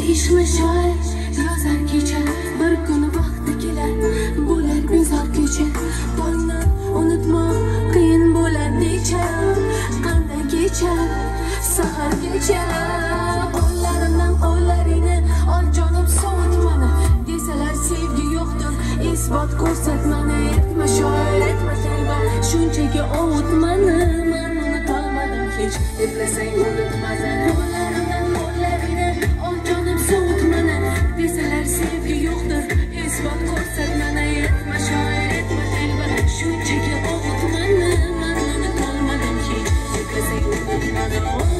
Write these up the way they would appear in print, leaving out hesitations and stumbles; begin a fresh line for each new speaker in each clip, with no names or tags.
ishmi shoir yozar kecha, bir kun vaqti kelar bo'lar bezor kecha. Tongni unutmoq qiyin bo'lar necha, qanday kecha sahargacha. Qo'llarimdan qo'llaringni ol jonim, sovutmani desalar sevgi yo'qdir, isbot ko'rsatmani. Aytma shoir, aytma telba, shunchaki ovutmani. Men unutolmadim hech, eslasang unutmasan. Qo'llarimdan qo'llaringni ol jonim, sovutmani desalar sevgi yo'qdir, isbot ko'rsatmani. Aytma shoir, aytma telba, shunchaki ovutmani. Men unutolmadim hech, eslasang unutmasan.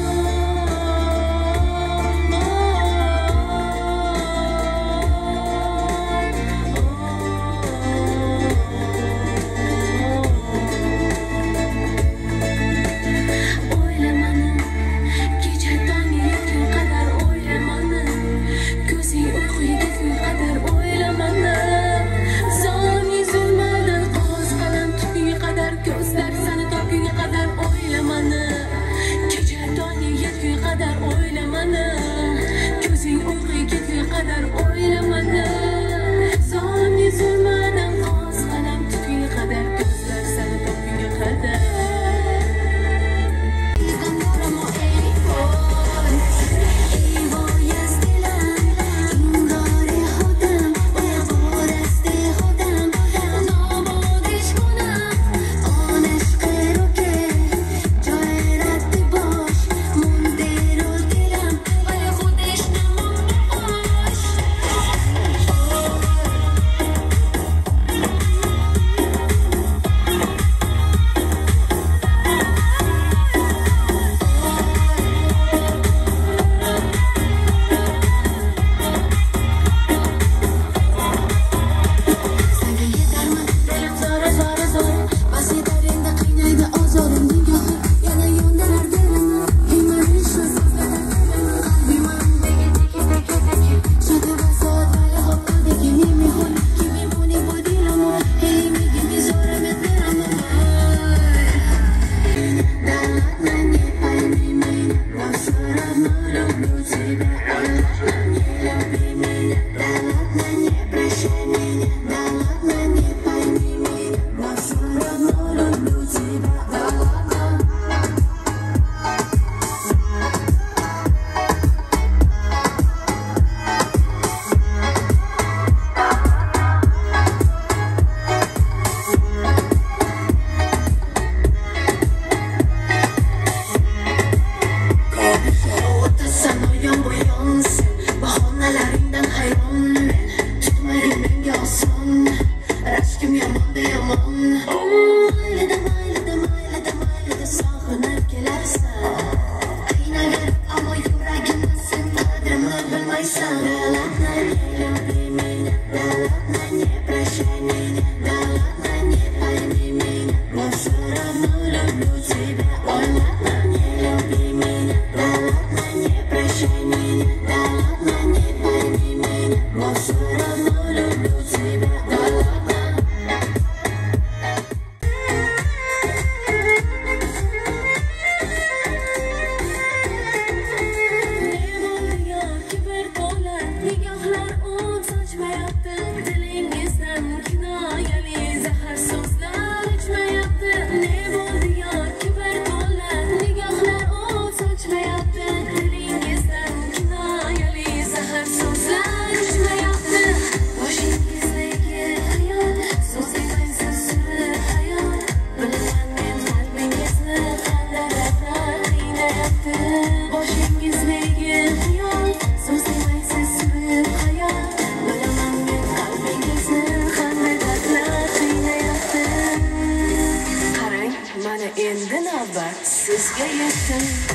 Endi navbat sizga yetdi.